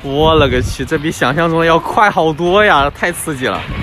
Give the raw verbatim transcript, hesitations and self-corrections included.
我勒个去，这比想象中的要快好多呀，太刺激了！